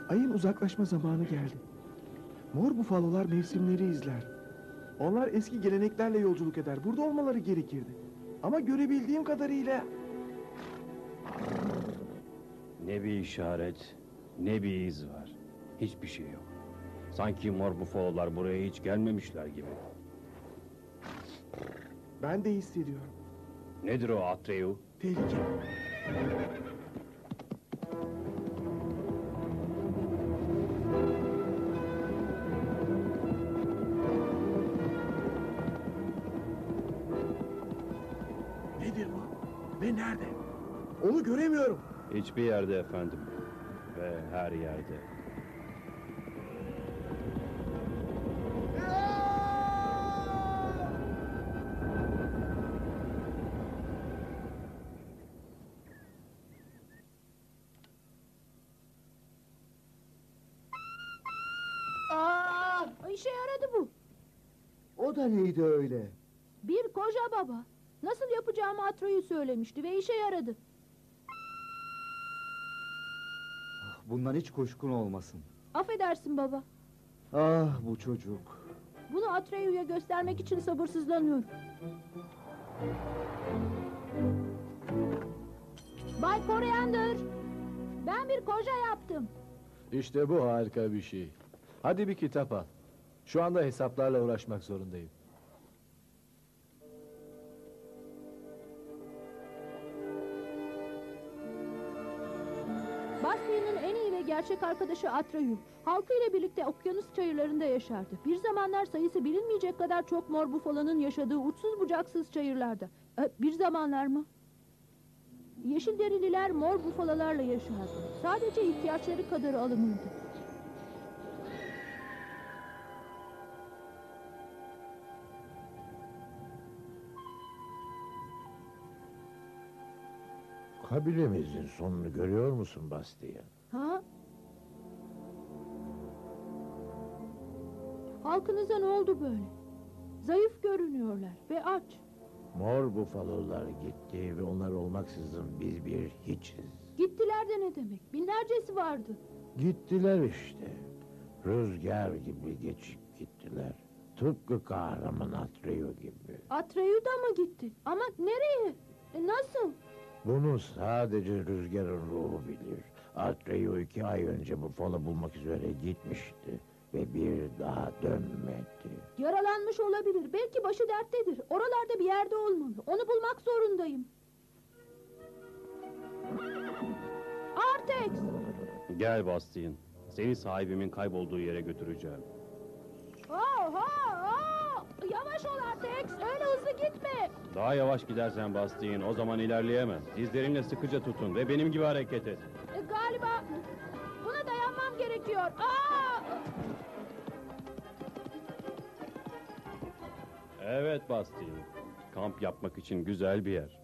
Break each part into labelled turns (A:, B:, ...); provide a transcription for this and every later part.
A: Ayın uzaklaşma zamanı geldi. Mor bufalolar mevsimleri izler. Onlar eski geleneklerle yolculuk eder. Burada olmaları gerekirdi. Ama görebildiğim kadarıyla...
B: Ne bir işaret, ne bir iz var. Hiçbir şey yok. Sanki mor bufalolar buraya hiç gelmemişler gibi.
A: Ben de hissediyorum.
B: Nedir o Atreyu?
A: Tehlike. Nedir bu? Ve nerede? Onu göremiyorum.
B: Hiçbir yerde efendim. Ve her yerde.
C: İşe yaradı bu.
D: O da neydi öyle?
C: Bir koca baba. Nasıl yapacağımı Atreyu söylemişti ve işe yaradı.
D: Bundan hiç kuşkun olmasın.
C: Affedersin baba.
D: Ah bu çocuk.
C: Bunu Atreyu'ya göstermek için sabırsızlanıyorum. Bay Coriander, ben bir koca yaptım.
E: İşte bu harika bir şey. Hadi bir kitap al. Şu anda hesaplarla uğraşmak zorundayım.
C: Bastian'ın en iyi ve gerçek arkadaşı Atreyu. Halkıyla birlikte okyanus çayırlarında yaşardı. Bir zamanlar sayısı bilinmeyecek kadar çok mor bufalonun yaşadığı uçsuz bucaksız çayırlarda. Bir zamanlar mı? Yeşil derililer mor bufalalarla yaşardı. Sadece ihtiyaçları kadar alınırdı.
F: Kabilemizin sonunu görüyor musun Bastian?
C: Ha? Halkınıza ne oldu böyle? Zayıf görünüyorlar ve aç.
F: Mor bufalolar gitti ve onlar olmaksızın biz bir hiçiz.
C: Gittiler de ne demek? Binlercesi vardı.
F: Gittiler işte. Rüzgar gibi geçip gittiler. Tıpkı kahraman Atreyu gibi.
C: Atreyu da mı gitti? Ama nereye? Nasıl?
F: Bunu sadece rüzgarın ruhu bilir. Atreyu 2 ay önce bufalo bulmak üzere gitmişti. Ve bir daha dönmedi.
C: Yaralanmış olabilir. Belki başı derttedir. Oralarda bir yerde olmalı. Onu bulmak zorundayım. Artex!
B: Gel Bastian. Seni sahibimin kaybolduğu yere götüreceğim.
C: Yavaş ol Artex. Öyle hızlı gitme.
B: Daha yavaş gidersen Bastian, o zaman ilerleyemem. Dizlerinle sıkıca tutun ve benim gibi hareket et.
C: Galiba buna dayanmam gerekiyor.
B: Evet Bastian. Kamp yapmak için güzel bir yer.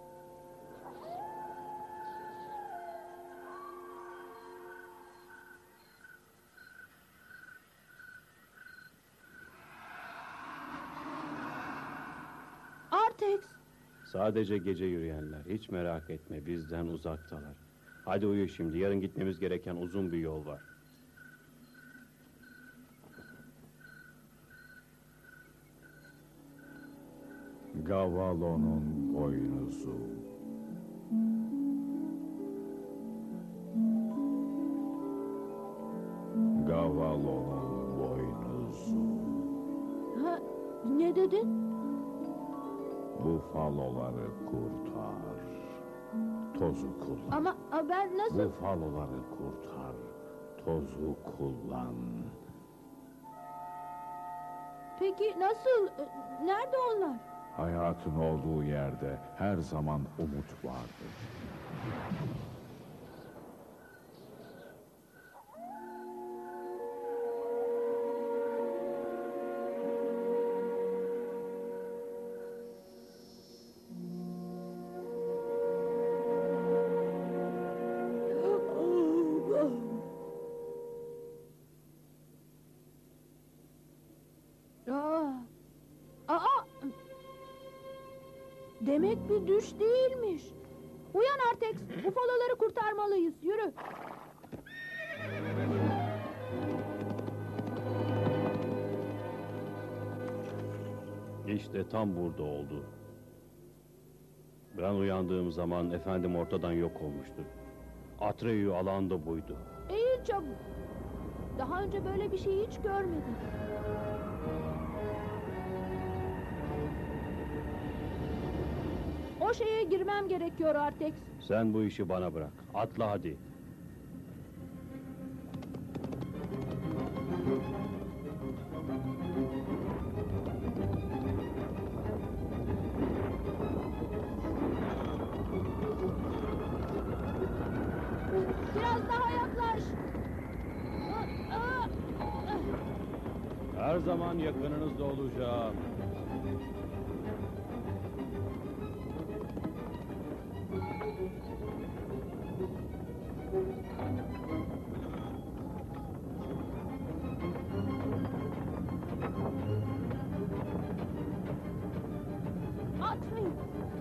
C: Artex!
B: Sadece gece yürüyenler. Hiç merak etme, bizden uzaktalar. Hadi uyu şimdi. Yarın gitmemiz gereken uzun bir yol var.
G: Gavalo'nun boynuzu. Gavalo'nun boynuzu.
C: Ne dedin?
G: Bufaloları kurtar. Tozu kullan.
C: Ama ben nasıl...
G: Bufaloları kurtar. Tozu kullan.
C: Peki nasıl? Nerede onlar?
G: Hayatın olduğu yerde her zaman umut vardır.
C: Demek bir düş değilmiş. Uyan Artex, bufaloları kurtarmalıyız. Yürü.
B: İşte tam burada oldu. Ben uyandığım zaman efendim ortadan yok olmuştu. Atreyu alan da buydu.
C: Eğil çabuk. Daha önce böyle bir şey hiç görmedim. O şeye girmem gerekiyor Artex.
B: Sen bu işi bana bırak. Atla hadi.
C: Biraz daha yaklaş.
B: Her zaman yakınınızda olacağım.
C: Atreyu.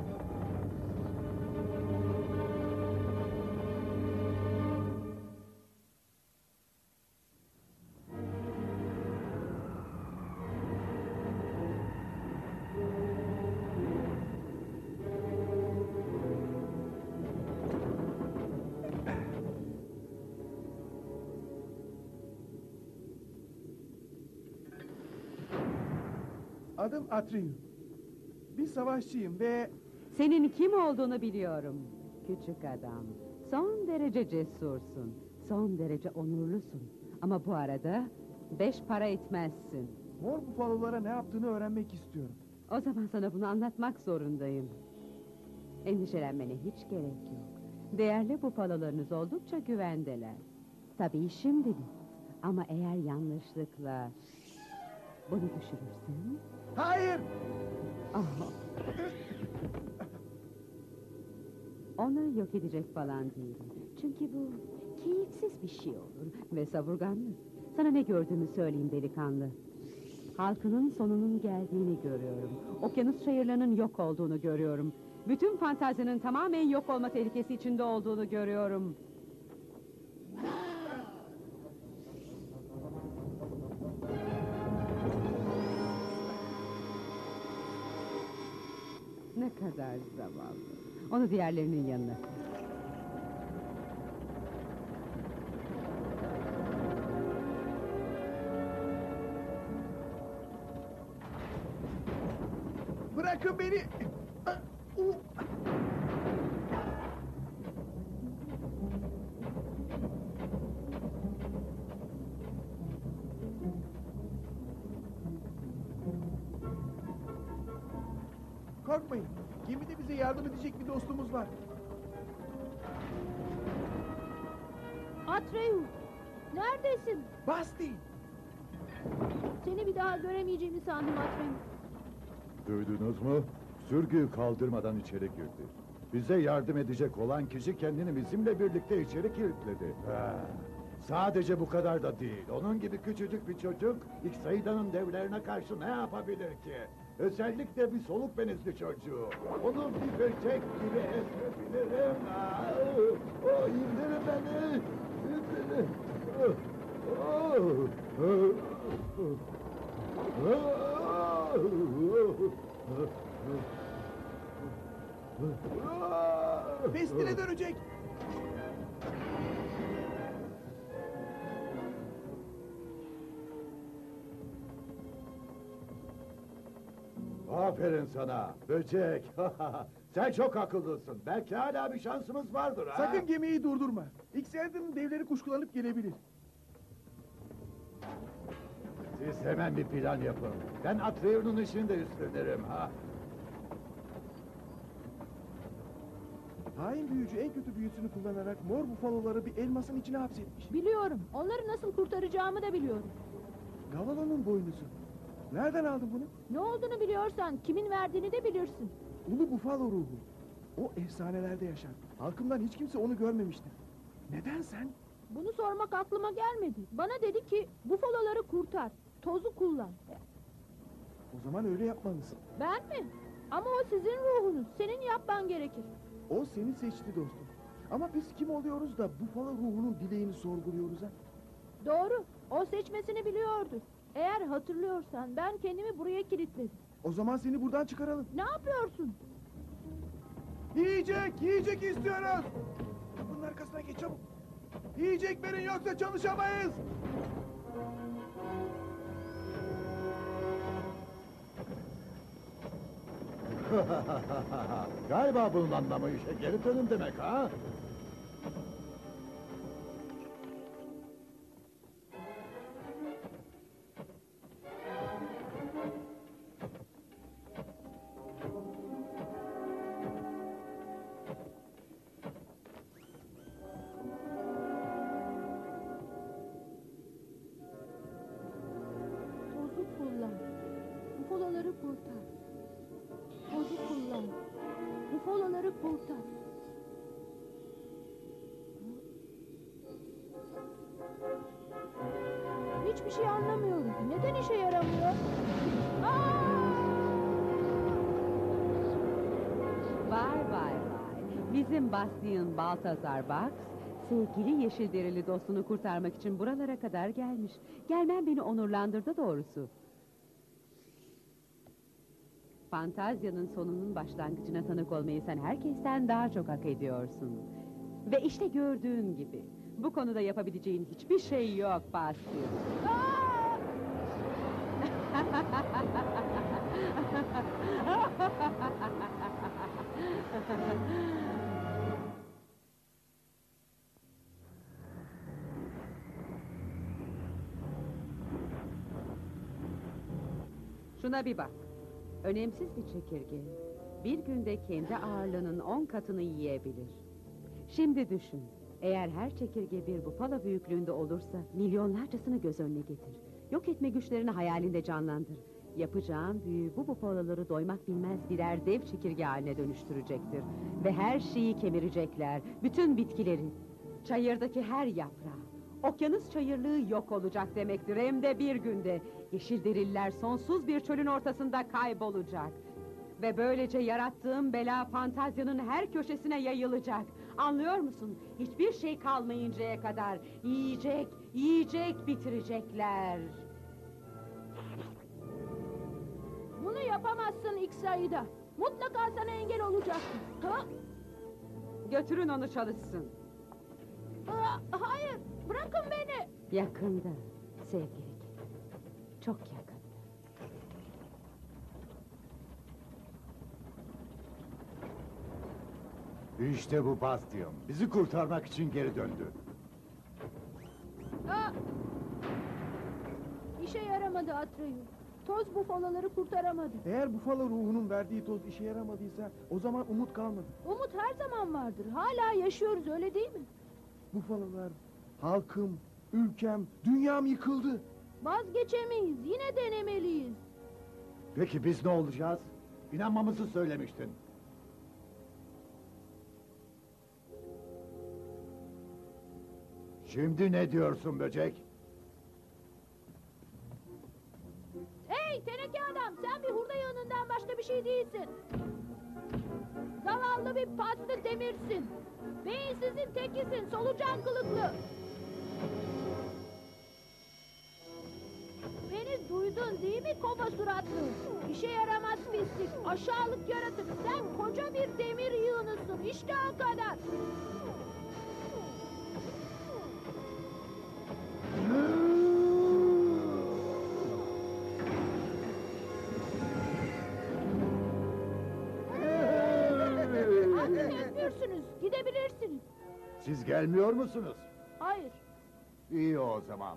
A: Adım Atreyu. Bir savaşçıyım ve
H: Senin kim olduğunu biliyorum. Küçük adam. Son derece cesursun. Son derece onurlusun. Ama bu arada 5 para etmezsin.
A: mor bufalolara ne yaptığını öğrenmek istiyorum.
H: O zaman sana bunu anlatmak zorundayım. Endişelenmene hiç gerek yok. Değerli bufalolarınız oldukça güvendeler. Tabii şimdilik. Ama eğer yanlışlıkla bunu düşürürsen...
A: Hayır!
H: Ah. Onu yok edecek falan değilim. Çünkü bu keyifsiz bir şey olur ve savurganlı. Sana ne gördüğümü söyleyeyim delikanlı. Halkının sonunun geldiğini görüyorum. Okyanus çayırlarının yok olduğunu görüyorum. Bütün fantazinin tamamen yok olma tehlikesi içinde olduğunu görüyorum. Ne kadar zavallı. Onu diğerlerinin yanına koy.
A: Bırakın beni! Korkmayın. Gemide bize yardım edecek bir dostumuz var.
C: Atreyu. Neredesin?
A: Basti!
C: Seni bir daha göremeyeceğimi sandım Atreyu.
I: Duydunuz mu? Sürgüyü kaldırmadan içeri girdi. Bize yardım edecek olan kişi kendini bizimle birlikte içeri kilitledi. Sadece bu kadar da değil. Onun gibi küçücük bir çocuk İksaidan'ın devlerine karşı ne yapabilir ki? Özellikle bir soluk benizli çocuğu. Onu bir böcek gibi ezebilirim. İndirin beni! İndirin!
A: Pestine dönecek!
I: Aferin sana, böcek. Sen çok akıllısın. Belki hala bir şansımız vardır ha?
A: Sakın gemiyi durdurma. İksaidan'ın devleri kuşkulanıp gelebilir.
I: Siz hemen bir plan yapın. Ben Atreyu'nun işini de üstlenirim ha.
A: Hain büyücü en kötü büyüsünü kullanarak mor bufaloları bir elmasın içine hapsetmiş.
C: Biliyorum. Onları nasıl kurtaracağımı da biliyorum.
A: Gavalon'un boynuzu. Nereden aldın bunu?
C: Ne olduğunu biliyorsan kimin verdiğini de bilirsin.
A: Ulu bufalo ruhu. O efsanelerde yaşar. Halkımdan hiç kimse onu görmemişti. Neden sen?
C: Bunu sormak aklıma gelmedi. Bana dedi ki bufaloları kurtar. Tozu kullan.
A: O zaman öyle yapmalısın.
C: Ben mi? Ama o sizin ruhunuz. Senin yapman gerekir.
A: O seni seçti dostum. Ama biz kim oluyoruz da bufalo ruhunun dileğini sorguluyoruz ha?
C: Doğru. O seçmesini biliyordu. Eğer hatırlıyorsan ben kendimi buraya kilitledim.
A: O zaman seni buradan çıkaralım.
C: Ne yapıyorsun?
A: Yiyecek istiyoruz. Kapının arkasına geç çabuk. Yiyecek verin yoksa çalışamayız.
I: Galiba bunun anlamı işe geri dönün demek ha?
C: Tozu kullan. Ufoloları kurtar. Tozu kullan. Ufoloları kurtar. Hiçbir şey anlamıyorum. Neden işe yaramıyor?
H: Vay. Bizim Bastian Baltazar Bugs, sevgili yeşil derili dostunu kurtarmak için buralara kadar gelmiş. Gelmen beni onurlandırdı doğrusu. Fantazya'nın sonunun başlangıcına tanık olmayı sen herkesten daha çok hak ediyorsun. Ve işte gördüğün gibi, bu konuda yapabileceğin hiçbir şey yok Bastian. Şuna bir bak. Önemsiz bir çekirge. Bir günde kendi ağırlığının 10 katını yiyebilir. Şimdi düşün. Eğer her çekirge bir bufalo büyüklüğünde olursa milyonlarcasını göz önüne getir. Yok etme güçlerini hayalinde canlandır. Yapacağın büyü bu bufaloları doymak bilmez birer dev çekirge haline dönüştürecektir. Ve her şeyi kemirecekler. Bütün bitkileri. Çayırdaki her yaprağı. Okyanus çayırlığı yok olacak demektir. Hem de bir günde. Yeşil deriller sonsuz bir çölün ortasında kaybolacak. Ve böylece yarattığım bela Fantazya'nın her köşesine yayılacak. Anlıyor musun? Hiçbir şey kalmayıncaya kadar yiyecek bitirecekler.
C: Bunu yapamazsın X-Ray'da. Mutlaka sana engel olacaksın. Ha?
H: Götürün onu çalışsın.
C: Hayır, bırakın beni.
H: Yakında sevgili kedi. Çok yakında.
I: İşte bu Bastion. Bizi kurtarmak için geri döndü.
C: İşe yaramadı Atreyu. Toz bufaloları kurtaramadı.
A: Eğer bufalo ruhunun verdiği toz işe yaramadıysa o zaman umut kalmadı.
C: Umut her zaman vardır. Hala yaşıyoruz, öyle değil mi?
A: Bufalolar, halkım, ülkem, dünyam yıkıldı.
C: Vazgeçemeyiz. Yine denemeliyiz.
I: Peki biz ne olacağız? İnanmamızı söylemiştin. Şimdi ne diyorsun böcek?
C: Hey teneke adam, sen bir hurda yığınından başka bir şey değilsin. Zavallı bir paslı demirsin. Beyinsizin tekisin, solucan kılıklı. Beni duydun değil mi kova suratlı? İşe yaramaz pislik, aşağılık yaratık. Sen koca bir demir yığınısın, işte o kadar. Artık özgürsünüz, gidebilirsiniz.
I: Siz gelmiyor musunuz?
C: Hayır.
I: İyi o zaman.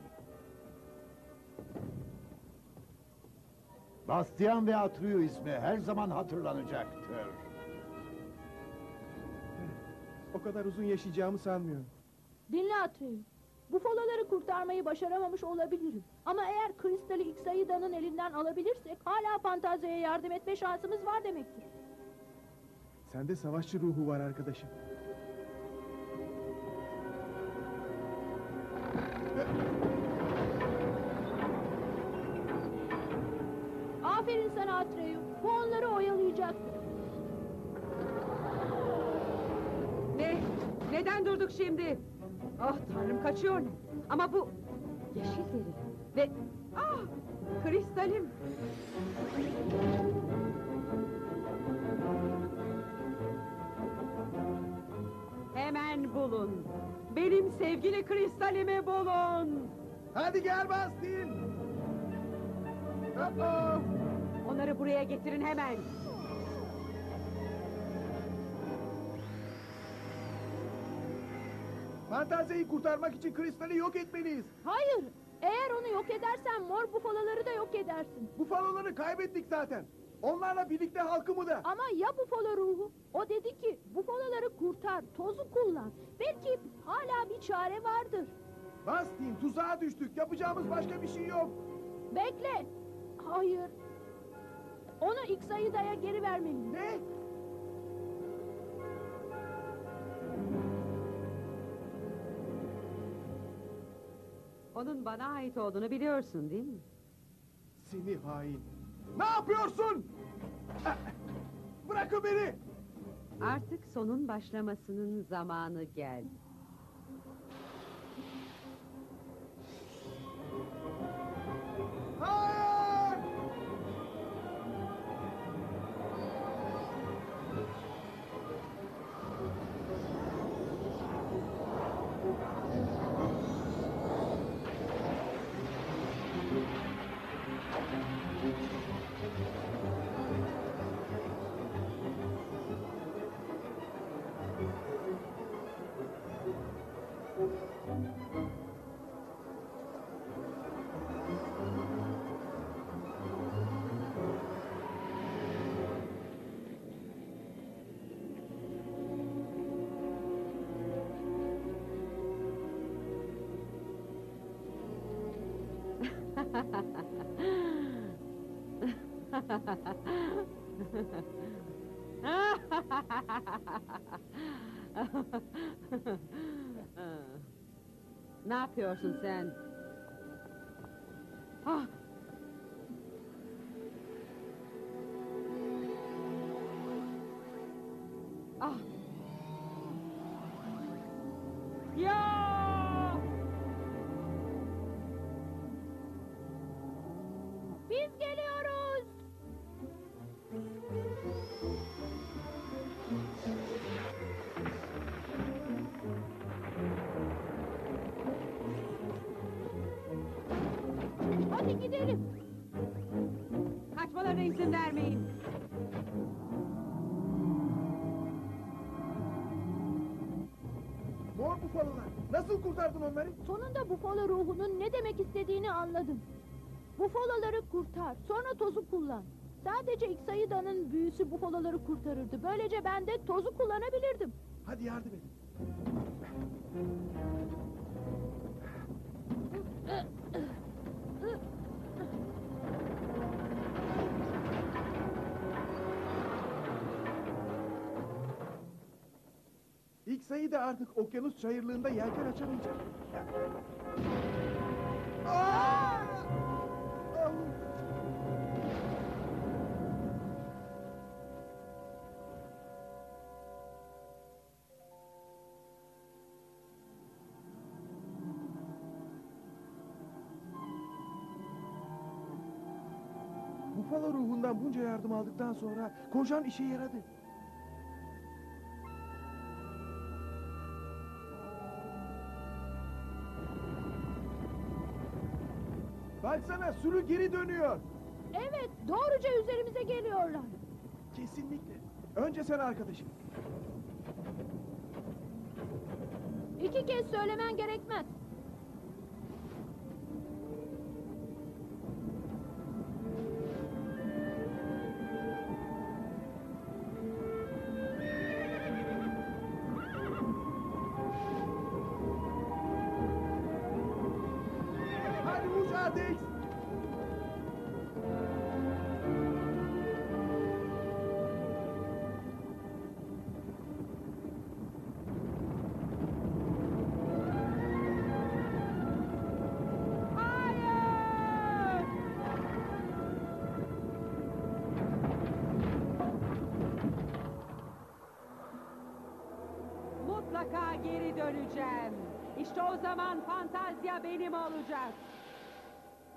I: Bastian ve Atreyu ismi her zaman hatırlanacaktır.
A: O kadar uzun yaşayacağımı sanmıyorum.
C: Dinle Atreyu. Bufaloları kurtarmayı başaramamış olabilirim. Ama eğer kristali X-Aida'nın elinden alabilirsek hala Fantazya'ya yardım etme şansımız var demektir.
A: Sende savaşçı ruhu var arkadaşım.
C: Aferin sana Atreyu. Bu onları oyalayacaktır.
H: Ne? Neden durduk şimdi? Ah tanrım, kaçıyor ne? Ama bu yeşil deri. Ve... Ah! Kristalim! Hemen bulun. Benim sevgili kristalimi bulun.
A: Hadi gel Bastin. Aa!
H: Onları buraya getirin hemen.
A: Fantaziyi kurtarmak için kristali yok etmeliyiz.
C: Hayır. Eğer onu yok edersen mor bufaloları da yok edersin.
A: Bufaloları kaybettik zaten. Onlarla birlikte halkımı da.
C: Ama ya bufalo ruhu? O dedi ki bufaloları kurtar, tozu kullan. Belki hala bir çare vardır.
A: Bastin, tuzağa düştük. Yapacağımız başka bir şey yok.
C: Bekle. Hayır. Onu İksa'yı geri vermeliyim.
A: Ne?
H: Onun bana ait olduğunu biliyorsun değil mi?
A: Seni hain. Ne yapıyorsun? Ah! Bırakın beni.
H: Artık sonun başlamasının zamanı geldi.
A: Hayır!
H: Ne yapıyorsun sen? Ah! Ah! Ya!
C: Biz geliyoruz. Hadi gidelim.
H: Kaçmalarına izin vermeyin.
A: Mor bufalolar. Nasıl kurtardın onları?
C: Sonunda bufalo ruhunun ne demek istediğini anladım. Bufaloları kurtar, sonra tozu kullan. Sadece İksa'yı'nın büyüsü bufaloları kurtarırdı. Böylece ben de tozu kullanabilirdim.
A: Hadi yardım edin. İlk sayı da artık okyanus çayırlığında yelken açamayacak. Aa! Ah! Bufalo ruhundan bunca yardım aldıktan sonra kocan işe yaradı. Baksana sürü geri dönüyor.
C: Evet, doğruca üzerimize geliyorlar.
A: Kesinlikle. Önce sen arkadaşım.
C: 2 kez söylemen gerekmez.
A: Hadi uç Atex.
H: Hayır! Mutlaka geri döneceğim. İşte o zaman fantazya benim olacak.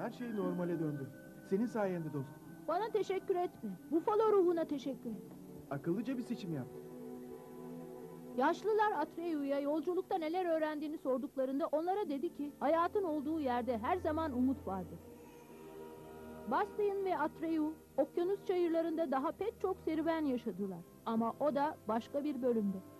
A: Her şey normale döndü. Senin sayende dostum.
C: Bana teşekkür etme. Bufalo ruhuna teşekkür et.
A: Akıllıca bir seçim yaptın.
C: Yaşlılar Atreyu'ya yolculukta neler öğrendiğini sorduklarında onlara dedi ki hayatın olduğu yerde her zaman umut vardır. Bastian ve Atreyu okyanus çayırlarında daha pek çok serüven yaşadılar. Ama o da başka bir bölümde.